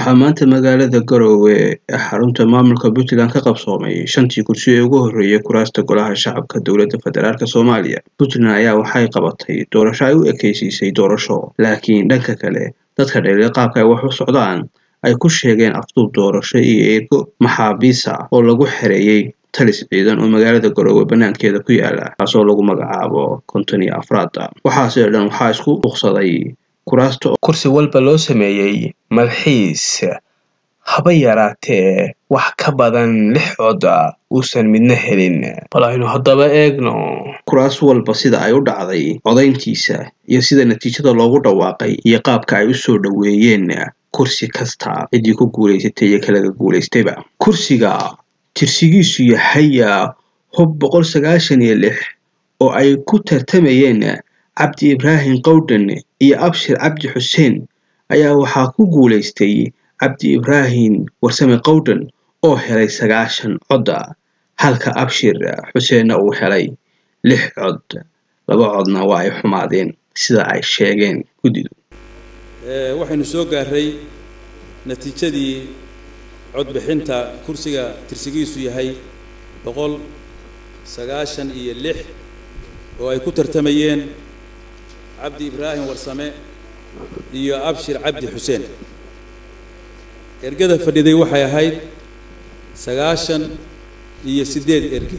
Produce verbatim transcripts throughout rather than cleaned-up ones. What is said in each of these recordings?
waxaa maanta magaalada Garowe ee xarunta maamulka Puntland ka qabsoomay shantii kursi ee ugu horreeyay kuraasta golaha shacabka dowladda federaalka Soomaaliya. Puntland ayaa waxay qabatay doorasho ay u ekaysiisay doorasho, laakiin dhanka kale dadka dheer qaabka ay wax u socdaan ay ku sheegeen afduub doorasho iyo eego maxaabiis ah oo lagu xereeyay talis ciidan oo magaalada Garowe banaankeeda ku yaala, kaasoo lagu magacaabo konton iyo afraad. waxaase dhan waxaa isku buuqsaday kuraasto kursi walba loo sameeyay malxiis haba yaraatee wax ka badan lix cod uusan midna helin. bal aynu haddaba eegno kuraas walba sida ay u dhacday codayntiisa iyo sida natiijada loogu dhawaaqay iyo qaabka ay u soo dhaweeyeen kursi kasta cidii ku guuleysatay iyo kala guuleystayba. kursiga tirsigiisu yahay hub boqol sagaashan iyo lix oo ay ku tartamayeen Cabdi Ibrahim Qowdhan iyo Abshir Cabdi Xuseen ayaa waxaa ku guuleystay Cabdi Ibrahim Warsame Qowdhan oo helay sagaashan cod, halka Abshir Xuseen uu helay lix cod. laba codna waa ay xumaadeen sida ay sheegeen gudidu. ee waxaynu soo gaaray natiijadii cod bixinta kursiga tirsigiisu yahay boqol sagaashan iyo lix oo ay ku tartamayeen Cabdi Ibrahim Warsame iyo Abshir Cabdi Xuseen. ergada fadhiday waxay ahayd sagaashan iyo sideed erge.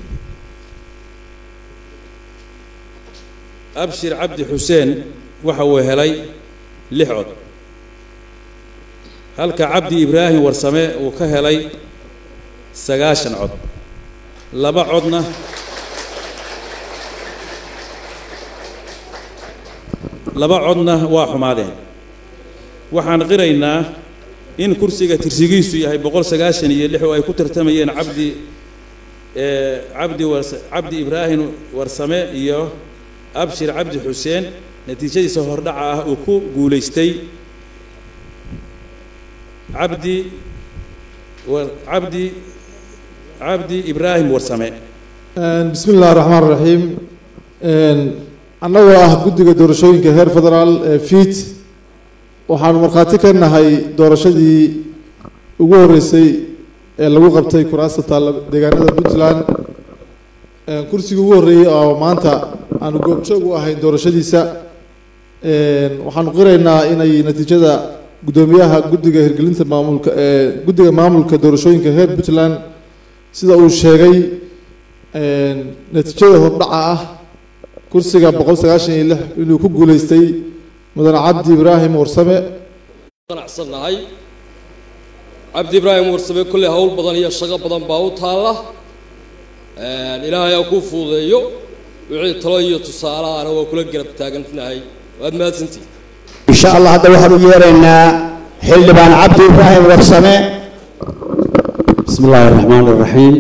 Abshir Cabdi Xuseen waxa uu helay lix cod, halka Cabdi Ibrahim Warsame uu ka helay sagaashan cod. laba codna laba codna waa xumaadeen. waxaan qiraynaa in kursiga tirsigiisu yahay boqol sagaashan iyo lix oo ay ku tartamayeen Cabdi ee Cabdi Cabdi Ibrahim Warsame iyo Abshir Cabdi Xuseen natiijadiisa hordhaca ah uu ku guuleystay Cabdi wa Cabdi Cabdi Ibrahim Warsame. bismillaahir rahmaanir rahiim. annagu ah guddiga doorashooyinka heer federaal ee fiit waxaan markhaati ka nahay doorashadii ugu horeysay ee lagu qabtay kuraasta taalla deegaanada Puntland. kursiga ugu horreeyay oo maanta aanu goobjoog u ahayn doorashadiisa waxaanu qiraynaa inay natiijada guddoomiyaha guddiga hirgelinta maamulka ee guddiga maamulka doorashooyinka heer Puntland sida uu sheegay natiijada hordhaca ah kursiga boqol sagaashan iyo lix inuu ku guuleystay mudane Cabdi Ibrahim Warsame. qanacsanahay Cabdi Ibrahim Warsame kulli hawl badan iyo shaqo badan baa u taala. ee ilaahay ku fuudeeyo wixii talo iyo tusaale aan oo kula garab taaganahay. waad mahadsantii. insha Allah hadda waxaan u yeeraynaa xildhibaan Cabdi Ibrahim Warsame. bismillaahir rahmaanir rahiim.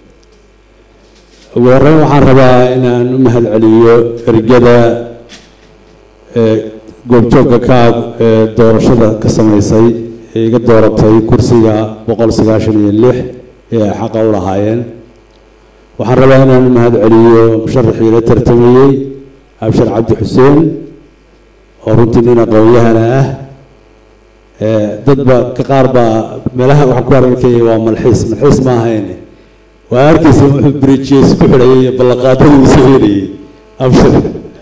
ugu horreyn waxaan rabaa inaan u mahad celiyo ergada ee goobjoogga ka ee doorashada ka samaysay ee iga dooratay kursiga boqol sagaashan iyo lix ee xaq u lahaayeen. waxaan rabaa inaan u mahad celiyo musharaxii la tartamayay Abshir Cabdi Xuseen oo runtii nin aqoon-yahana ah. ee dadba ka qaar baa meelaha wax ku arkay waa malxiis malxiis ma ahayn waa arkaysa wuxuu bridges ku xidhay balaqaadadii sameeyay Abshir.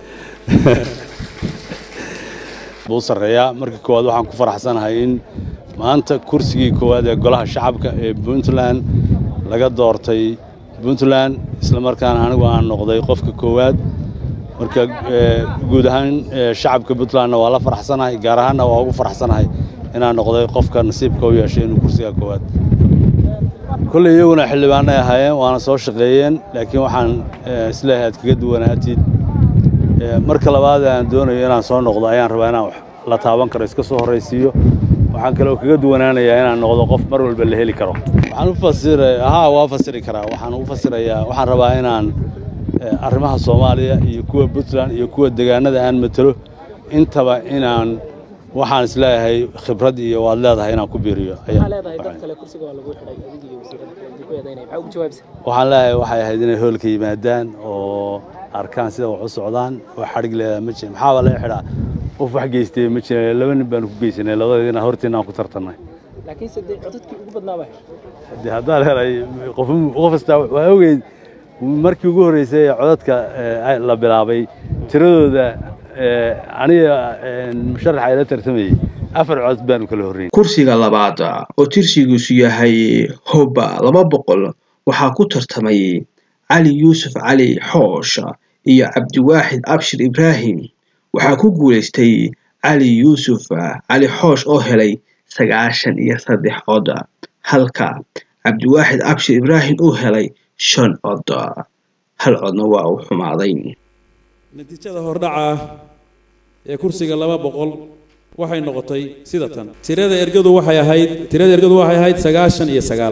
buu sareeya markii koowaad waxaan ku faraxsanahay in maanta kursigii koowaad ee golaha shacabka ee Puntland laga doortay Puntland isla markaana anigu aan noqday qofka koowaad. marka guud ahaan shacabka Puntland waa la faraxsanahay, gaar ahaan waa ugu faraxsanahay inaan noqday qofka nasiibka u yeeshay inuu kursiga koowaad. kulli iyaguna xildhibaan ay ahaayeen waana soo shaqeeyeen, laakiin waxaan isleeyahay kaga duwanaatid marka labaad aan doonayo inaan soo noqdo ayaan rabaa inaan la taaban karo iska soo horeysiyo. waxaan kale oo kaga duwanaanayaa inaan noqdo qof mar walba la heli karo. waxaan u fasiray aha waa fasiri karaa waxaan u fasirayaa waxaan rabaa inaan arrimaha Soomaaliya iyo kuwa Puntland iyo kuwa deegaanada aan matalo intaba inaan waxaan isleeyahay khibrad iyo waad leedahay inaan ku biiriyo ayaan leedahay. dad kale kursiga waa lagu xidhay adigii wasiirada ku yeedaynay waxa ugu jawaabsan waxaan leeyahay waxay ahayd inay hoolka yimaadaan oo arkaan sida wax u socdaan wax xarig leeyahay ma jiro maxaa la xidhaa qof wax geystay ma jiro laba nin baan ku geysanay labadina hortiina aan ku tartanay laakiin saddex codadkii ugu badnaa baa haddii haddaan helay qof qof kasta waa ogeyd markii ugu horreysay codadka la bilaabay tiradooda aniga musharax ay la tartamayay afar cod baan kala horreeyay kursiga labaad oo tirsigiisu yahay hoba laba boqol waxaa ku tartamay cali yuusuf cali xoosh iyo cabdiwaaxid abshir ibraahim waxaa ku guuleystay cali yuusuf cali xoosh oo helay sagaashan iyo saddex cod halka cabdiwaaxid abshir ibraahim uu helay shan cod hal codna waa uu xumaaday natiijada hordhaca ee kursiga laba boqol waxay noqotay sida tan tirada ergadu waxay ahayd tirada ergadu waxay ahayd sagaashan iyo sagaal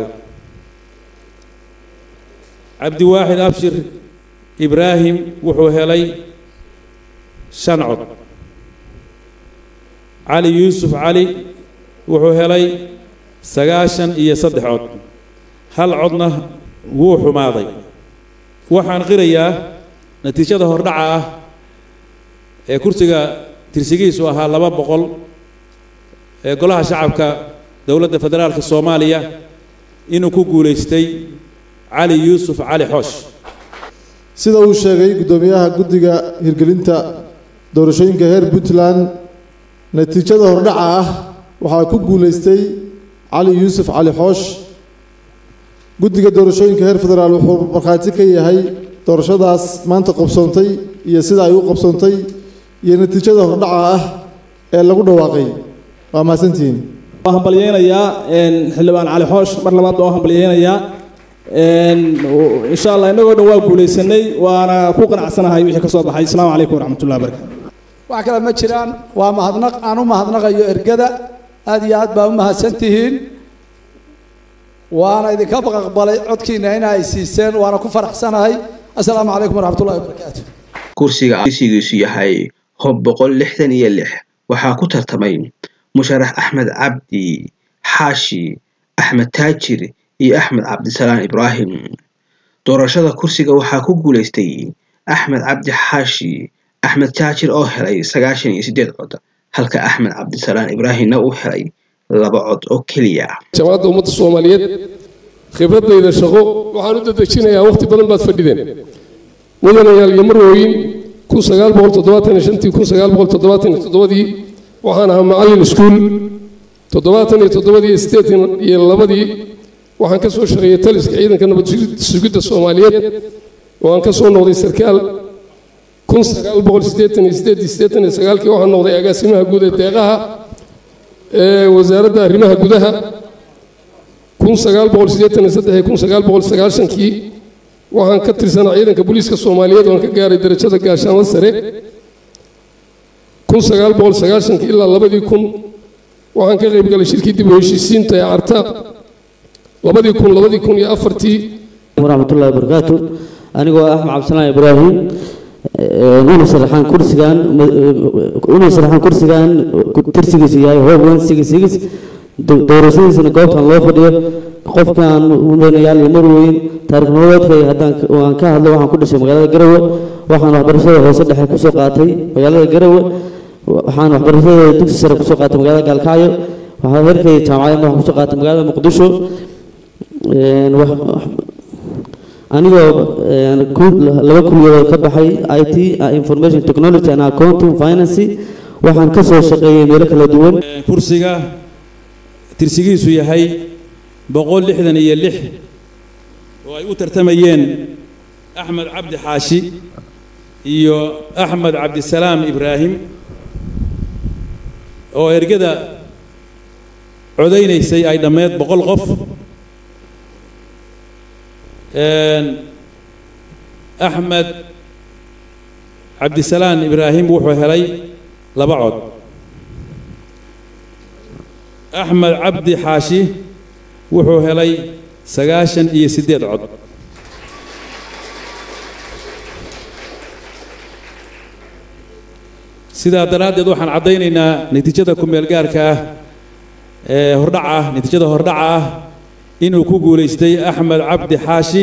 cabdiwaaxid abshir ibraahim wuxuu helay shan cod cali yuusuf cali wuxuu helay sagaashan iyo saddex cod hal codna wuu xumaaday waxaan qirayaa natiijada hordhaca ah ee kursiga tirsigiisu ahaa laba boqol ee golaha shacabka dowladda federaalka Soomaaliya inuu ku guuleystay cali yuusuf cali xoosh sida uu sheegay gudoomiyaha guddiga hirgelinta doorashooyinka heer Puntland natiijada hordhaca ah waxaa ku guuleystay cali yuusuf cali xoosh guddiga doorashooyinka heer federaal wuxuu markhaati ka yahay doorashadaas maanta qabsoontay iyo sida ay u qabsoontay iyo natiijada hordhaca ah ee lagu dhawaaqay waa mahadsantihiin waxaan hambalyeeynaya xildhibaan cali xoosh mar labaad oo hambalyeeynaya insha Allah inagoo dhan waa guuleysanay waana ku qanacsanahay wixii ka soo baxay assalaamu calaykum waraxmatullaahi wabarakaatuh wax kale ma jiraan waa mahadnaq aan u mahadnaqayo ergada aad iyo aad baa u mahadsantihiin waana idinka aqbalay codkiina in ay siiseen waana ku faraxsanahay assalaamu calaykum waraxmatullaahi wabarakaatuh kursiga tirsigiisu yahay hob boqol lixdan iyo lix waxaa ku tartamay musharax axmed cabdi xaashi axmed taajir iyo axmed cabdisalaan ibraahim doorashada kursiga waxaa ku guuleystay axmed cabdi xaashi axmed taajir oo helay sagaashan iyo siddeed cod halka axmed cabdisalaan ibraahimna uu helay laba cod oo kaliya jawaabta ummadda Soomaaliyeed khibradayda shaqo waxaan u dadajinayaa waqti badan baad fadhideen mudanayaal iyo marwooyin kun sagaal boqol toddobaatan iyo shan kun sagaal boqol toddobaatan iyo toddoba waxaan ahaa macallin iskuul toddobaatan iyo toddoba iyo siddeetan iyo laba waxaan ka soo shaqeeyay taliska ciidanka nabad sugidda Soomaaliyeed oo aan ka soo noqday sarkaal kun sagaal boqol siddeetan iyo siddeed siddeetan iyo sagaal kii waxaan noqday agaasimaha guud ee deeqaha ee wasaaradda arrimaha gudaha kun sagaal boqol siddeetan iyo saddex kun sagaal boqol sagaashan kii waxaan ka tirsanaa ciidanka booliiska Soomaaliyeed oo ka gaaray darajada gaashaanle sare kun sagaal boqol sagaashan kii ilaa labadii kun waxaan ka qayb galay shirkii dib u heshiisiinta ee Cartaaq labadii kun labadii kun iyo afartii waraxmatullaahi wabarakaatuh anigoo ah Axmed Cabdisalaan Ibraahim una sharaxan kursigan una sharaxan kursigan tirsigiisu yahay hob one six six doorashadiisana goobtan loo fadhiyo qofkan mudanayaal iyo marweyn taariikh nololeedkay haddaan waan ka hadlo waxaan ku dhashay magaalada Garowe waxaan waxbarashada hoose dhexe ku soo qaatay magaalada Garowe waxaan waxbarashada dugsi sare ku soo qaatay magaalada Gaalkacyo waxaan heerkay jaamacadda waxaan ku soo qaatay magaalada Muqdisho anigoo laba kuliyadood ka baxay I T Information Technology and Accounting Finance waxaan ka soo shaqeeyay meelo kala duwan kursiga tirsigiisu yahay boqol lixdan iyo lix oo ay u tartamayeen Axmed Cabdi Xaashi iyo Axmed Cabdisalaam Ibraahim oo ergada codeynaysay ay dhameed boqol qof أحمد عبد السلام إبراهيم وحو هلي لبعض أحمد عبد حاشي وحو هلي سقاشن إيه سديد عض سيدا دراد يدوحان عضينينا نتيجة كميلقارك هردعة نتيجة هردعة إنه كوجو ليستي أحمد عبد حاشي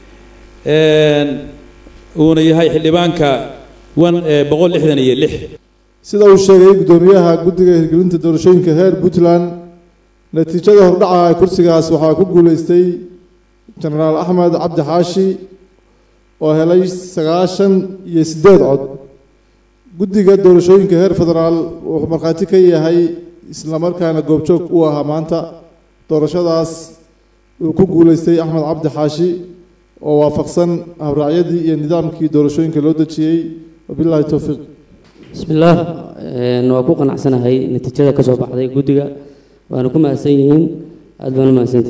uuna yahay xildhibaanka boqol lixdan iyo lix sida uu sheegay gudoomiyaha guddiga hirgelinta doorashooyinka heer Puntland natiijada hordhaca kursigaas waxaa ku guuleystay jenaraal axmed cabdi xaashi oo helay sagaashan iyo siddeed cod guddiga doorashooyinka heer federaal wuxuu markhaati ka yahay islamarkaana goobjoog u ahaa maanta doorashadaas uu ku guuleystay axmed cabdi xaashi oo waafaqsan habraacyadii iyo nidaamkii doorashooyinka loo dejiyey wabilaahi towfiiq بسم الله نوكو قناعسنا هاي نتيجة كسب بعض جودجا وأنا كم أسيين أدبنا ما أسيتي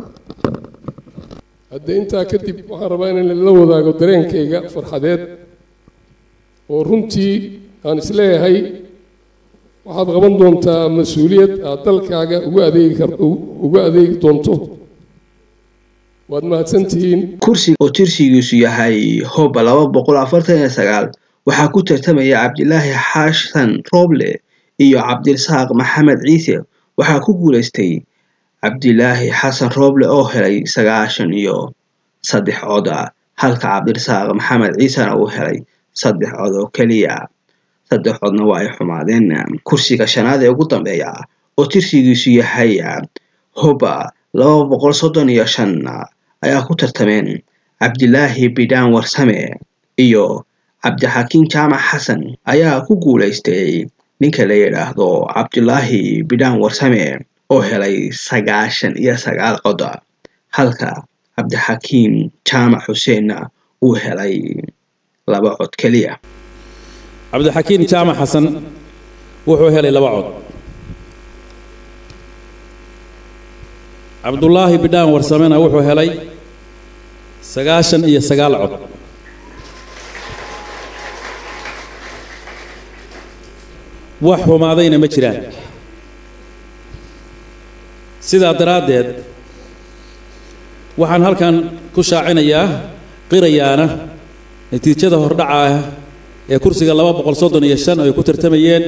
hadda intaa kadib waxaan rabaa in la wadaago dareenkayga farxadeed oo runtii aan isleeyahay waxaad qaban doontaa mas-uuliyad aad dalkaaga ugu adeegi kar ugu adeegi doonto waad mahadsantihiin kursiga oo tirsigiisu yahay hoba laba boqol afartan iyo sagaal waxaa ku tartamaya cabdilaahi xaashan rooble iyo cabdirasaaq maxamed ciise waxaa ku guuleystay cabdilaahi xasan rooble oo helay sagaashan iyo saddex cod halka cabdirasaaq maxamed ciisena uu helay saddex cod oo kaliya saddex codna waa ay xumaadeen kursiga shanaad ee ugu dambeeya oo tirsigiisu yahay hoba laba boqol soddon iyo shan ayaa ku tartameen cabdilaahi bidhaan warsame iyo cabdixakiin jaamac xasan ayaa ku guuleystay ninka la yiraahdo cabdilaahi bidhaan warsame oo helay sagaashan iyo sagaal cod halka cabdixakiin jaamac xuseen uu helay laba cod kaliya cabdixakiin jaamac xasan wuxuu helay laba cod cabdulaahi bidhaan warsamena wuxuu helay sagaashan iyo sagaal cod wax xumaadayna ma jiraan sidaa daraaddeed waxaan halkan ku shaacinayaa qirayaana natiijada hordhaca ah ee kursiga laba boqol soddon iyo shan ay ku tartamayeen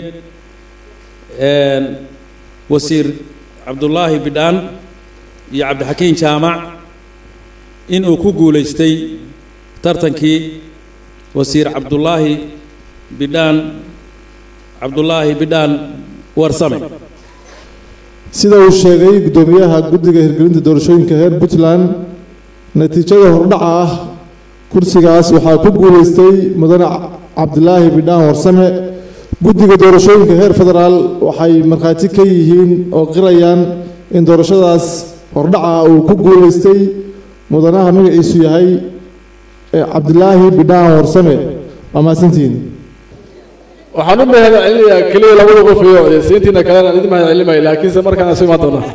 wasiir cabdulaahi bidhaan iyo cabdixakiin jaamac inuu ku guulaystay tartankii wasiir cabdulaahi bidhaan cabdulaahi bidhaan warsame sida uu sheegay guddoomiyaha guddiga hirgelinta doorashooyinka heer puntland natiijada hordhaca ah kursigaas waxaa ku guuleystay mudane cabdilaahi bidhaan warsame guddiga doorashooyinka heer federaal waxay markhaati ka yihiin oo qirayaan in doorashadaas hordhaca uu ku guuleystay mudanaha magaciisu yahay cabdilaahi bidhaan warsame waa mahadsantihiin waxaan u mahad celinayaa kaliya labada qof iyo odaysiintiina kalena aan idin mahad celinay laakiinse markaan isu imaan doonaa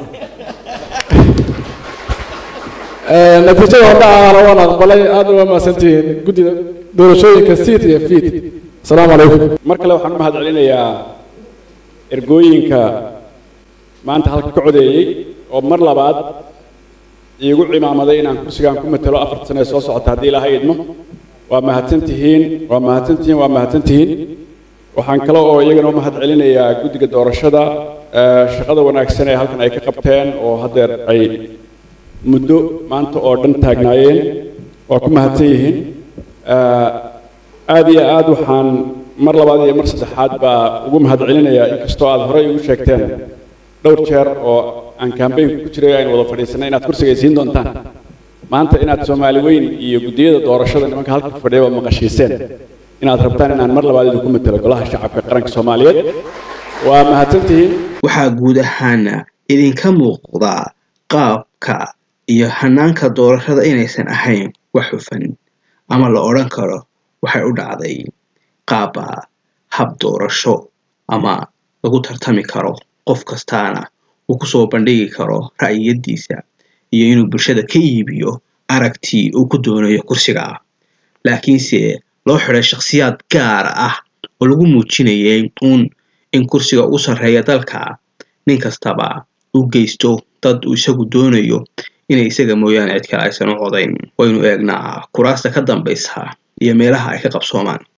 natiijada hordhaca waan aqbalay aadna waa mahadsantihiin guddiga doorashooyinka siit iyo fiit asalaamu calaykum mar kale waxaan u mahad celinayaa ergooyinka maanta halka ka codeeyey oo mar labaad iigu cimaamaday inaan kursigaan ku matalo afar sano ee soo socota haddii ilaahay idmo waa mahadsantihiin waa mahadsantihiin waa mahadsantihiin waxaan kale oo iyagana u mahad celinayaa guddiga doorashada shaqada wanaagsan ee halkan ay ka qabteen oo haddeer ay muddo maanta oo dhan taagnaayeen waa ku mahadsan yihiin aad iyo aad waxaan mar labaad iyo mar saddexaad baa ugu mahad celinayaa inkastoo aad horey ugu sheegteen dhowr jeer oo aan kambeynka ku jiray aynu wada fadhiisanay inaad kursiga siin doontaan maanta inaad soomaali weyn iyo guddiyada doorashada nimanka halka fadhiya waa maqashiiseen inaad rabtaan inaan mar labaad idinku matalo golaha shacabka qaranka soomaaliyeed waa mahadsantihiin waxaa guud ahaan idinka muuqda qaabka iyo hanaanka doorashada inaysan ahayn wax hufan ama la odhan karo waxay u dhacday qaaba hab doorasho ama lagu tartami karo qof kastaana uu ku soo bandhigi karo ra'yadiisa iyo inuu bulshada ka iibiyo aragti uu ku doonayo kursiga laakiinse loo xiray shakhsiyaad gaar ah oo lagu muujinayay uun in kursiga u sarreeya dalka nin kastaba uu geysto dad uu isagu doonayo inay isaga mooyaane cid kale aysan u codayn waynu eegnaa kuraasta ka dambaysa iyo meelaha ay ka qabsoomaan